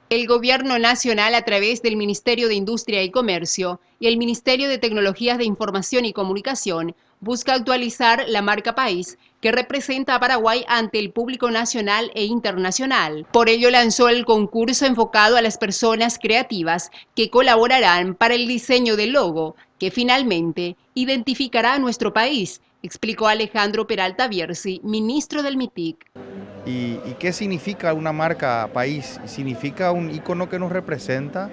El Gobierno Nacional, a través del Ministerio de Industria y Comercio y el Ministerio de Tecnologías de Información y Comunicación, busca actualizar la marca país que representa a Paraguay ante el público nacional e internacional. Por ello lanzó el concurso enfocado a las personas creativas que colaborarán para el diseño del logo, que finalmente identificará a nuestro país, explicó Alejandro Peralta Bierzi, ministro del MITIC. ¿Y qué significa una marca país? Significa un icono que nos representa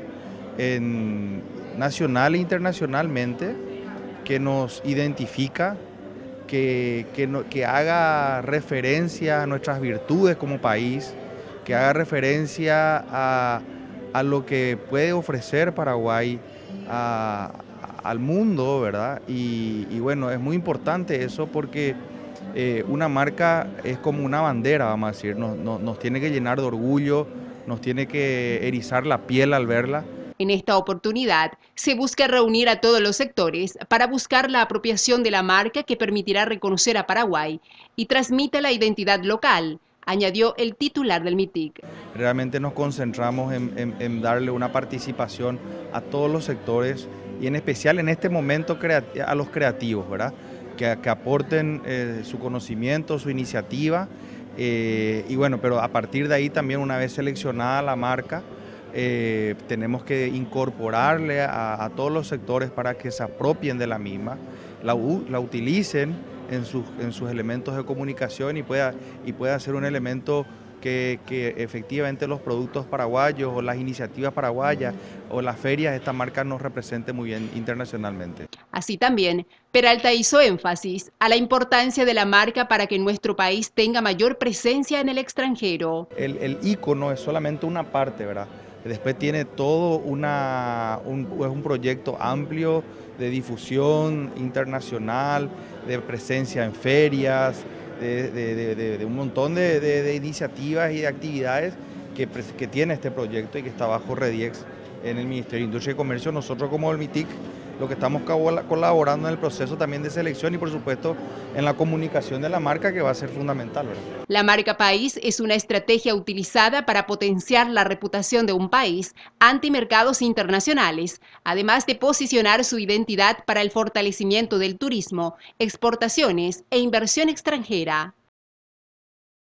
nacional e internacionalmente, que nos identifica, que haga referencia a nuestras virtudes como país, que haga referencia a lo que puede ofrecer Paraguay al mundo, ¿verdad? Y bueno, es muy importante eso porque una marca es como una bandera, vamos a decir, nos tiene que llenar de orgullo, nos tiene que erizar la piel al verla. En esta oportunidad, se busca reunir a todos los sectores para buscar la apropiación de la marca que permitirá reconocer a Paraguay y transmita la identidad local, añadió el titular del MITIC. Realmente nos concentramos en darle una participación a todos los sectores y en especial en este momento a los creativos, ¿verdad? Que aporten su conocimiento, su iniciativa y bueno, pero a partir de ahí también una vez seleccionada la marca, tenemos que incorporarle a todos los sectores para que se apropien de la misma, la utilicen en sus elementos de comunicación y pueda ser un elemento que efectivamente los productos paraguayos o las iniciativas paraguayas o las ferias, esta marca nos represente muy bien internacionalmente. Así también, Peralta hizo énfasis a la importancia de la marca para que nuestro país tenga mayor presencia en el extranjero. El ícono es solamente una parte, ¿verdad? Después tiene todo es un proyecto amplio de difusión internacional, de presencia en ferias, de un montón de iniciativas y de actividades que tiene este proyecto y que está bajo REDIEX en el Ministerio de Industria y Comercio. Nosotros como el MITIC lo que estamos colaborando en el proceso también de selección y por supuesto en la comunicación de la marca, que va a ser fundamental, ¿verdad? La marca país es una estrategia utilizada para potenciar la reputación de un país ante mercados internacionales, además de posicionar su identidad para el fortalecimiento del turismo, exportaciones e inversión extranjera.